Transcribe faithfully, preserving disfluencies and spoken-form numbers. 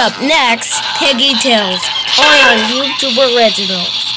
up next, Piggy Tales, only on YouTube Originals.